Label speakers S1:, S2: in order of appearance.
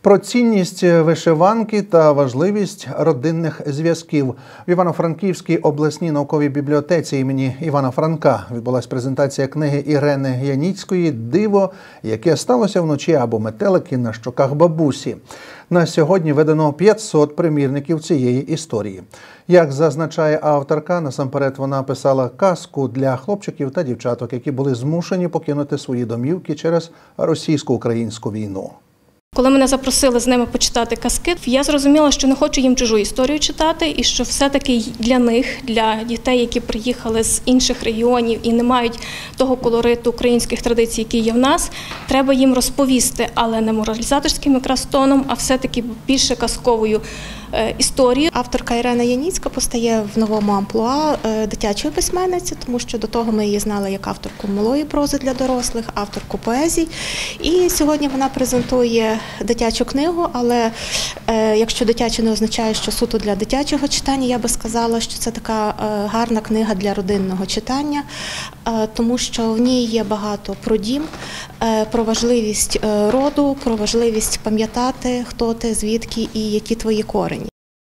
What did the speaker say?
S1: Про цінність вишиванки та важливість родинних зв'язків. В Івано-Франківській обласній науковій бібліотеці імені Івана Франка відбулася презентація книги Ірени Яніцької «Диво, яке сталося вночі» або «Метелики на щоках бабусі». На сьогодні видано 500 примірників цієї історії. Як зазначає авторка, насамперед вона писала казку для хлопчиків та дівчаток, які були змушені покинути свої домівки через російсько-українську війну.
S2: Коли мене запросили з ними почитати казки, я зрозуміла, що не хочу їм чужу історію читати і що все-таки для них, для дітей, які приїхали з інших регіонів і не мають того колориту українських традицій, які є в нас, треба їм розповісти, але не моралізаторським якраз тоном, а все-таки більше казковою історією.
S3: Авторка Ірена Яніцька постає в новому амплуа дитячої письменниці, тому що до того ми її знали як авторку малої прози для дорослих, авторку поезій. І сьогодні вона презентує дитячу книгу, але якщо дитяча не означає, що суто для дитячого читання, я би сказала, що це така гарна книга для родинного читання, тому що в ній є багато про дім, про важливість роду, про важливість пам'ятати, хто ти, звідки і які твої корені.